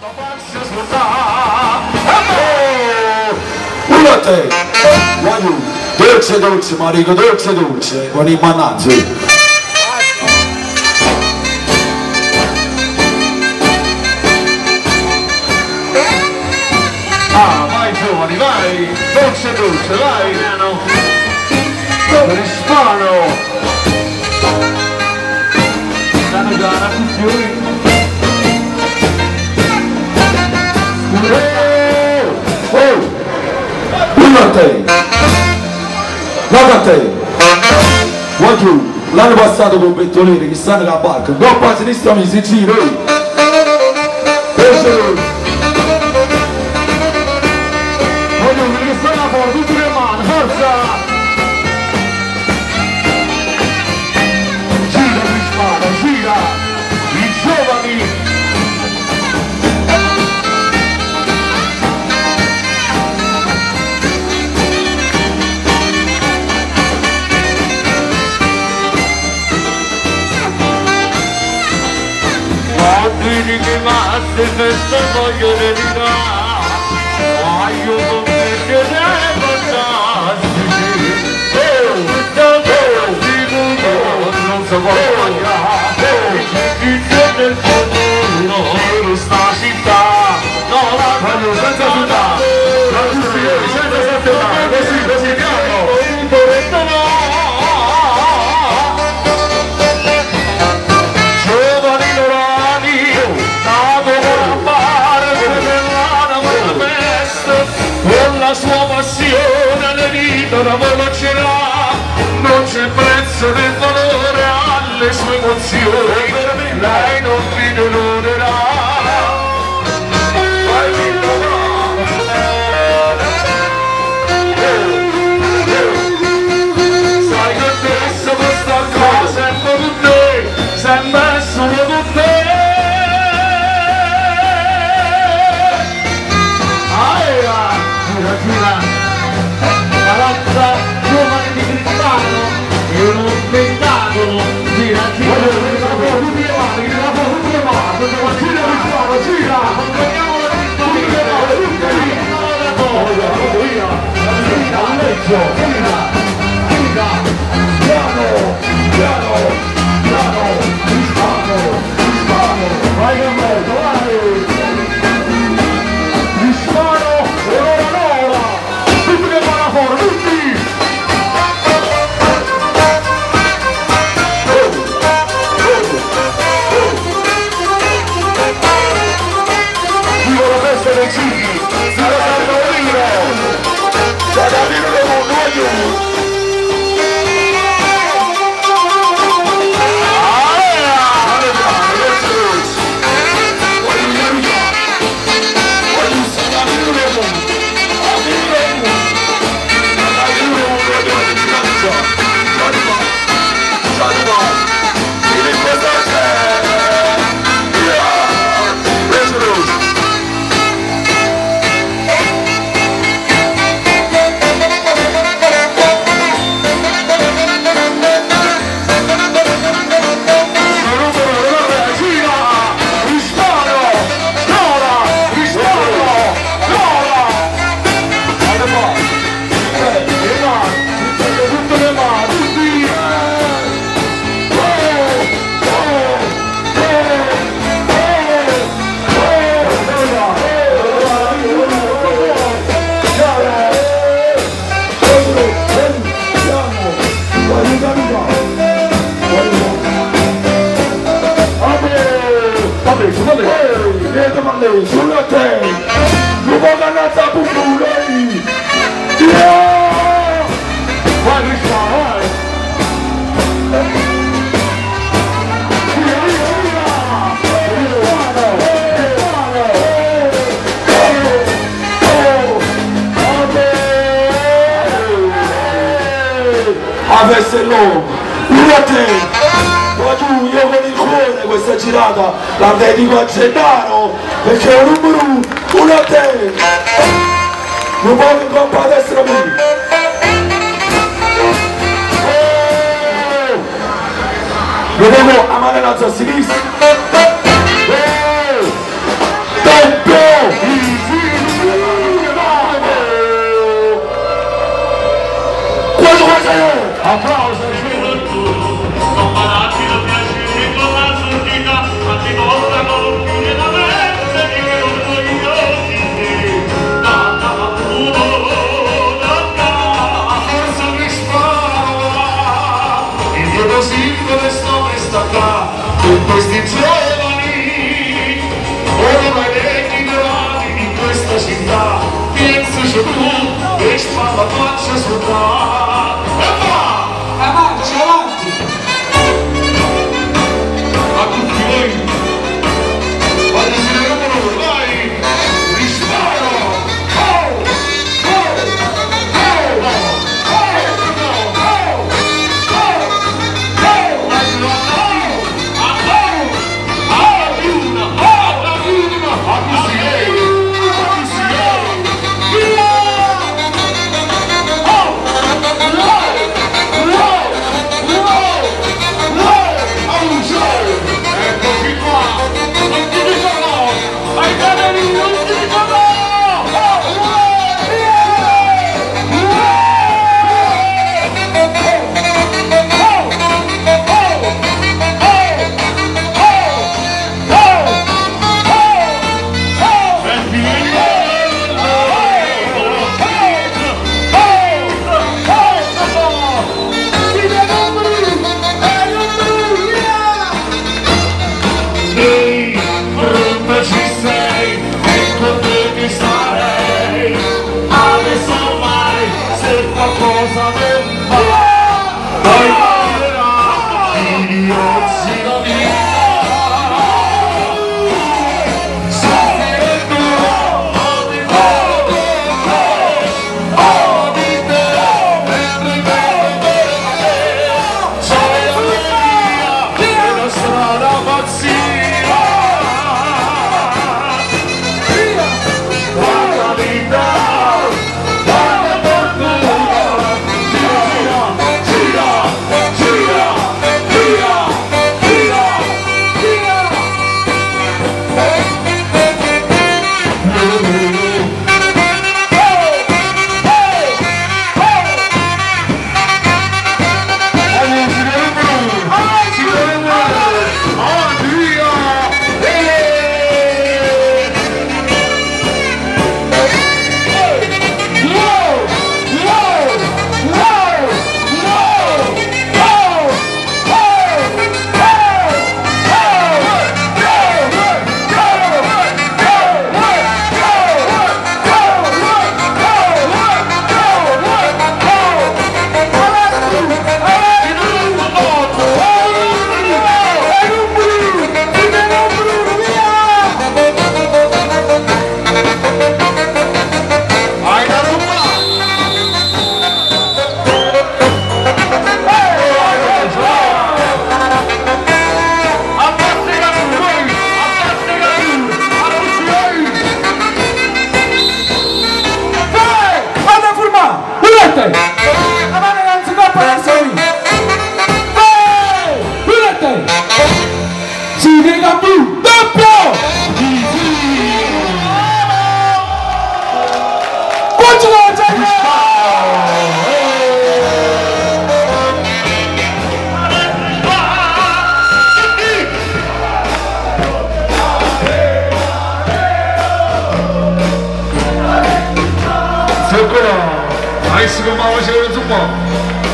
Urate, guarda, dolce dolce, Marico, dolce dolce, con i manazzi. Ah, vai giovani, vai, dolce dolce, vai, piano, risparo, piano gara, tutti. Guarda te, guarda l'anno passato con Bettolini che stanno alla barca, coppa a sinistra mi si gira, voglio che stanno fuori, tutte le mani, forza! Gira Crispano, gira, i giovani! Bambini che masse festa voglio verità, voglio commettere fantastici, non so cosa l'inizio del futuro in questa città, no la voglio senza città, così piano, la sua passione le vita la conoscerà, non c'è prezzo né valore alle sue emozioni, lei non vi deluderà. Sai che adesso questa cosa è per te, se è messo per te. Gira, la razza giovane di Crispano è uno spettacolo, gira, tutti le mani, gira, accompagniamo la vittoria, piano, Crispano, vai che merito, vai! Crispano, sulla te, non voglio andare a bubbulare, vai Crispano, vai! Avesse l'uomo, urate, guarda io con il cuore questa girata la dedico a Gennaro perché è un numero uno a te, non voglio in coppa a destra qui. Vediamo a mano a sinistra. doppio! Quando vai sair? Applauso! Non malati lo piacere con la sortita, ma ti mostrano più da mente che orgogliosi. Da forza mi spara, il mio simbolo sta qua, con questi giovani, ora vedi dorati in questa città, pensaci tu, e spalla faccia sopra. Avanti, avanti! A tutti voi, quando si devono, vai, risparo, 아이스가 마우시가 좀 봐.